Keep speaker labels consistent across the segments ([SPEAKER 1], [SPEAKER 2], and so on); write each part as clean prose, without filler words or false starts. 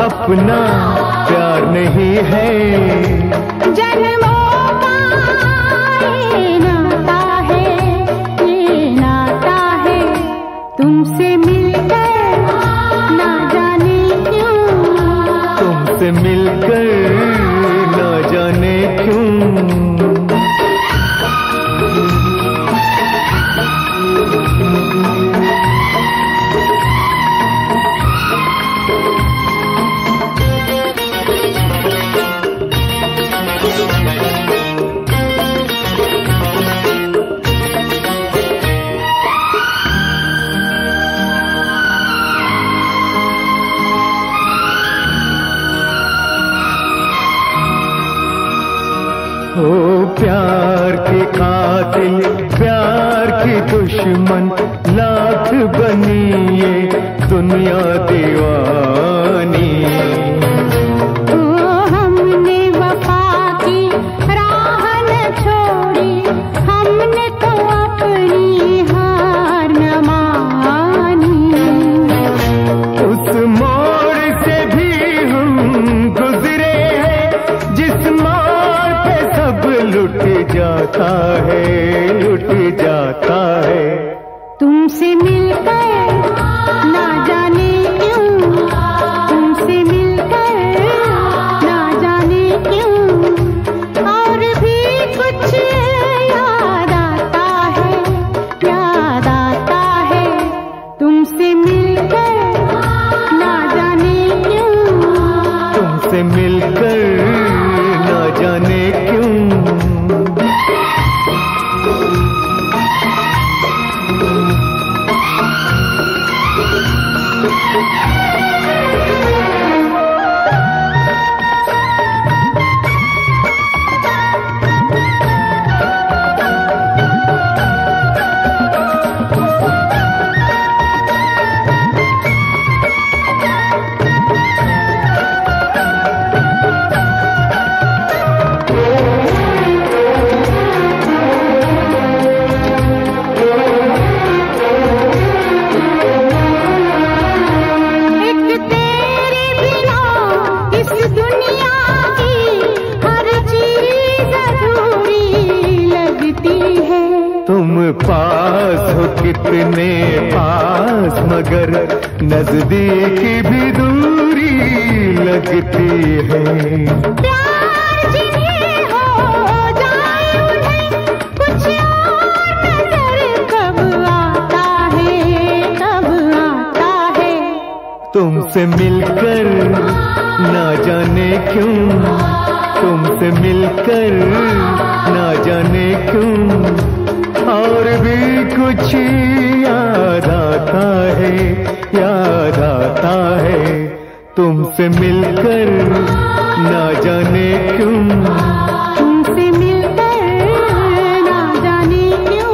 [SPEAKER 1] अपना प्यार नहीं है।
[SPEAKER 2] जन्मों का ये नाता है, ये नाता है, तुमसे मिलकर ना जाने क्यों,
[SPEAKER 1] तुमसे मिलकर ना जाने क्यों। ओ प्यार की कातिल, प्यार की दुश्मन, लाख बनी ये दुनिया दीवानी।
[SPEAKER 2] ओ हमने वफा की राह न छोड़ी, हमने तो अपनी हार न मानी।
[SPEAKER 1] उस मोड़ से भी हम गुजरे हैं, जिस मोड़ पे सब लुट जाता है, लुट जाता है।
[SPEAKER 2] तुमसे मिलकर ना जाने क्यों, तुमसे मिलकर ना जाने क्यों, और भी कुछ याद आता है, याद आता है, तुमसे मिलकर ना जाने क्यों,
[SPEAKER 1] तुमसे मिलकर ना जाने क्यों। तुम पास हो कितने पास, मगर नजदीक भी दूरी लगती है।
[SPEAKER 2] प्यार जिन्हें हो जाए उन्हें कुछ और नजर कब आता है, कब आता है।
[SPEAKER 1] तुमसे मिलकर ना जाने क्यों, तुमसे मिलकर ना जाने क्यों, और भी कुछ याद आता है, याद आता है। तुमसे मिलकर ना जाने क्यों,
[SPEAKER 2] तुमसे मिलकर ना जाने क्यों।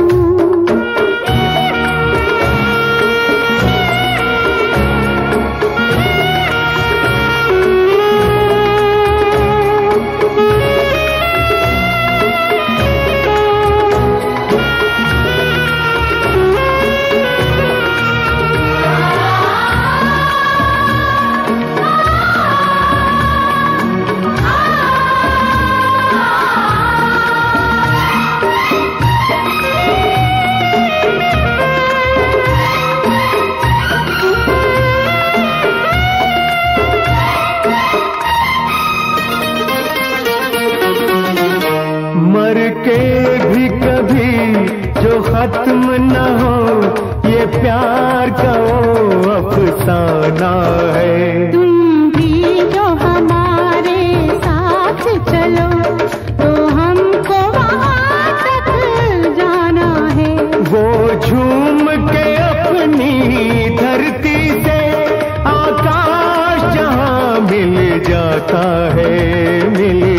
[SPEAKER 1] मर के भी कभी जो खत्म न हो, ये प्यार का वो अफसाना है।
[SPEAKER 2] तुम भी जो हमारे साथ चलो, तो हमको वहाँ तक जाना है।
[SPEAKER 1] वो झूम के अपनी धरती से आकाश जहाँ मिल जाता है, मिल